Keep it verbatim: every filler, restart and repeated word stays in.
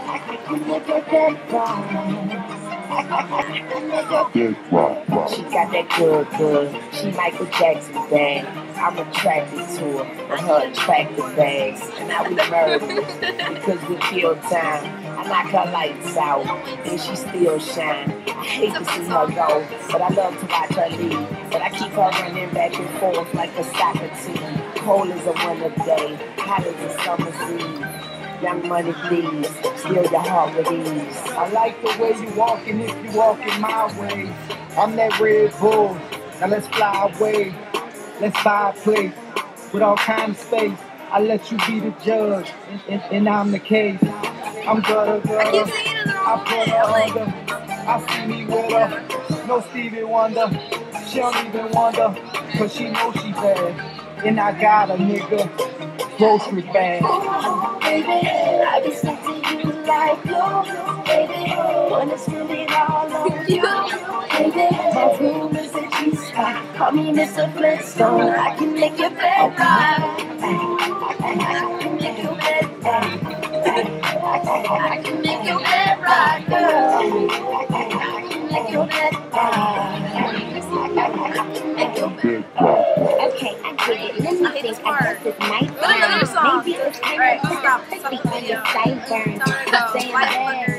She got that good, good. She Michael Jackson bag. I'm attracted to her and her attractive bags. And now we murderers because we kill time. I knock her lights out and she still shine. I hate to see her go, but I love to watch her leave. But I keep her running back and forth like a soccer team. Cold as a winter day, hot as a summer's eve. Young money, please, steal your heart with ease. I like the way you walking if you walking my way. I'm that Red Bull, now let's fly away. Let's buy a place with all kind of space. I let you be the judge, and, and, and I'm the case. I'm gutter, gutter. I keep singing it the wrong I put way. her Like, under. I see me with her. No Stevie Wonder. She don't even wonder, cause she knows she bad. And I got a nigga grocery bag. Baby, I be stuck to you like glue. Baby, wanna spend it all on you. Baby, my room is a G-spot. Call me Missus Flinstone. I can make your bed rock. I can make your bed rock. I can make your bed rock, girl. I can make your bed rock. I can make your bed rock. Okay, I get it. Let me I hate this think. I part. guess it's night Another time. song. Maybe it's kind Right, of stop. crispy Stop the on video. your sideburns. Time to go. Saying Light that